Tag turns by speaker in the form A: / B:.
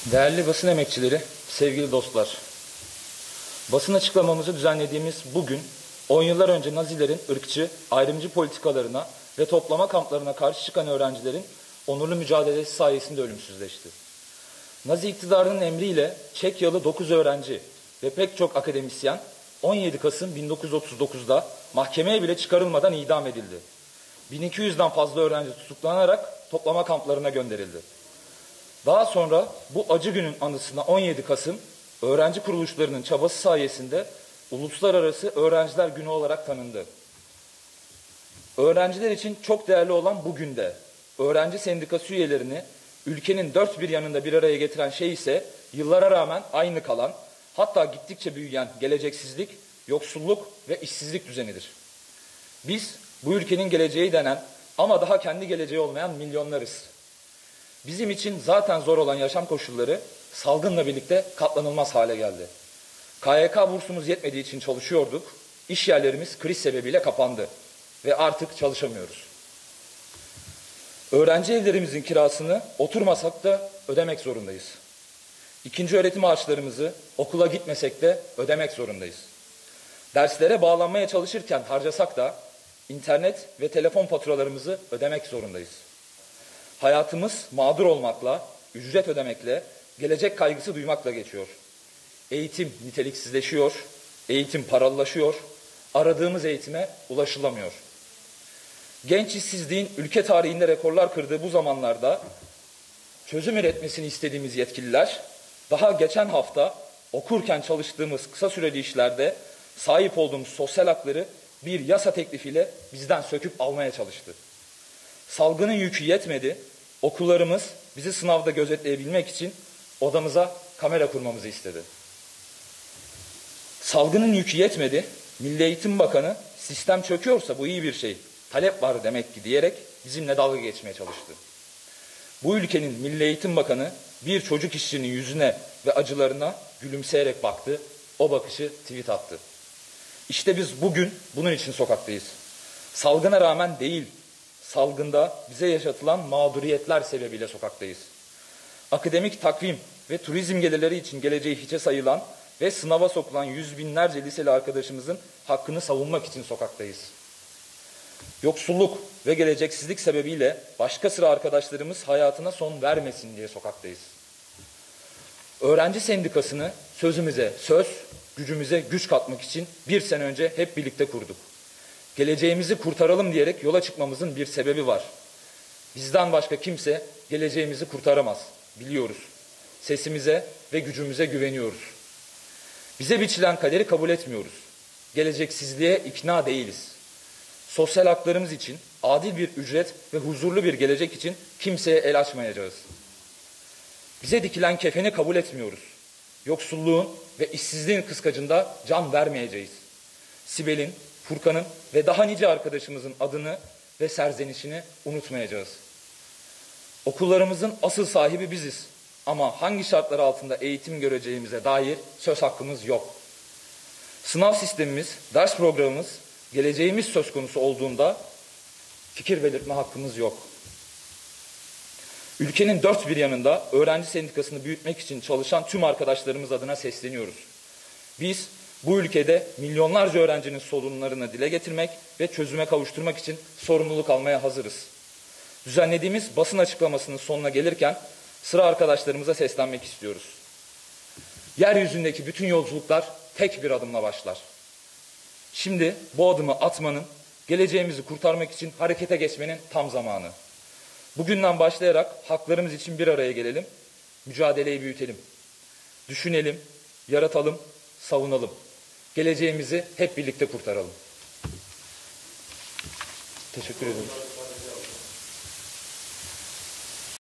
A: Değerli basın emekçileri, sevgili dostlar. Basın açıklamamızı düzenlediğimiz bugün, 10 yıllar önce Nazilerin ırkçı, ayrımcı politikalarına ve toplama kamplarına karşı çıkan öğrencilerin onurlu mücadelesi sayesinde ölümsüzleşti. Nazi iktidarının emriyle Çekyalı 9 öğrenci ve pek çok akademisyen 17 Kasım 1939'da mahkemeye bile çıkarılmadan idam edildi. 1200'den fazla öğrenci tutuklanarak toplama kamplarına gönderildi. Daha sonra bu acı günün anısına 17 Kasım öğrenci kuruluşlarının çabası sayesinde Uluslararası Öğrenciler Günü olarak tanındı. Öğrenciler için çok değerli olan bu günde öğrenci sendikası üyelerini ülkenin dört bir yanında bir araya getiren şey ise yıllara rağmen aynı kalan, hatta gittikçe büyüyen geleceksizlik, yoksulluk ve işsizlik düzenidir. Biz bu ülkenin geleceği denen ama daha kendi geleceği olmayan milyonlarız. Bizim için zaten zor olan yaşam koşulları salgınla birlikte katlanılmaz hale geldi. KYK bursumuz yetmediği için çalışıyorduk, iş yerlerimiz kriz sebebiyle kapandı ve artık çalışamıyoruz. Öğrenci evlerimizin kirasını oturmasak da ödemek zorundayız. İkinci öğretim maaşlarımızı okula gitmesek de ödemek zorundayız. Derslere bağlanmaya çalışırken harcasak da internet ve telefon faturalarımızı ödemek zorundayız. Hayatımız mağdur olmakla, ücret ödemekle, gelecek kaygısı duymakla geçiyor. Eğitim niteliksizleşiyor, eğitim paralılaşıyor, aradığımız eğitime ulaşılamıyor. Genç işsizliğin ülke tarihinde rekorlar kırdığı bu zamanlarda çözüm üretmesini istediğimiz yetkililer, daha geçen hafta okurken çalıştığımız kısa süreli işlerde sahip olduğumuz sosyal hakları bir yasa teklifiyle bizden söküp almaya çalıştı. Salgının yükü yetmedi, okullarımız bizi sınavda gözetleyebilmek için odamıza kamera kurmamızı istedi. Salgının yükü yetmedi, Milli Eğitim Bakanı sistem çöküyorsa bu iyi bir şey, talep var demek ki diyerek bizimle dalga geçmeye çalıştı. Bu ülkenin Milli Eğitim Bakanı bir çocuk işçinin yüzüne ve acılarına gülümseyerek baktı, o bakışı tweet attı. İşte biz bugün bunun için sokaktayız. Salgına rağmen değil, salgında bize yaşatılan mağduriyetler sebebiyle sokaktayız. Akademik takvim ve turizm gelirleri için geleceği hiçe sayılan ve sınava sokulan yüz binlerce liseli arkadaşımızın hakkını savunmak için sokaktayız. Yoksulluk ve geleceksizlik sebebiyle başka sıra arkadaşlarımız hayatına son vermesin diye sokaktayız. Öğrenci sendikasını sözümüze söz, gücümüze güç katmak için bir sene önce hep birlikte kurduk. Geleceğimizi kurtaralım diyerek yola çıkmamızın bir sebebi var. Bizden başka kimse geleceğimizi kurtaramaz, biliyoruz. Sesimize ve gücümüze güveniyoruz. Bize biçilen kaderi kabul etmiyoruz. Geleceksizliğe ikna değiliz. Sosyal haklarımız için, adil bir ücret ve huzurlu bir gelecek için kimseye el açmayacağız. Bize dikilen kefeni kabul etmiyoruz. Yoksulluğun ve işsizliğin kıskacında can vermeyeceğiz. Sibel'in, Furkan'ın ve daha nice arkadaşımızın adını ve serzenişini unutmayacağız. Okullarımızın asıl sahibi biziz. Ama hangi şartlar altında eğitim göreceğimize dair söz hakkımız yok. Sınav sistemimiz, ders programımız, geleceğimiz söz konusu olduğunda fikir belirtme hakkımız yok. Ülkenin dört bir yanında öğrenci sendikasını büyütmek için çalışan tüm arkadaşlarımız adına sesleniyoruz. Biz bu ülkede milyonlarca öğrencinin sorunlarını dile getirmek ve çözüme kavuşturmak için sorumluluk almaya hazırız. Düzenlediğimiz basın açıklamasının sonuna gelirken sıra arkadaşlarımıza seslenmek istiyoruz. Yeryüzündeki bütün yolculuklar tek bir adımla başlar. Şimdi bu adımı atmanın, geleceğimizi kurtarmak için harekete geçmenin tam zamanı. Bugünden başlayarak haklarımız için bir araya gelelim, mücadeleyi büyütelim. Düşünelim, yaratalım, savunalım. Geleceğimizi hep birlikte kurtaralım. Teşekkür ederim.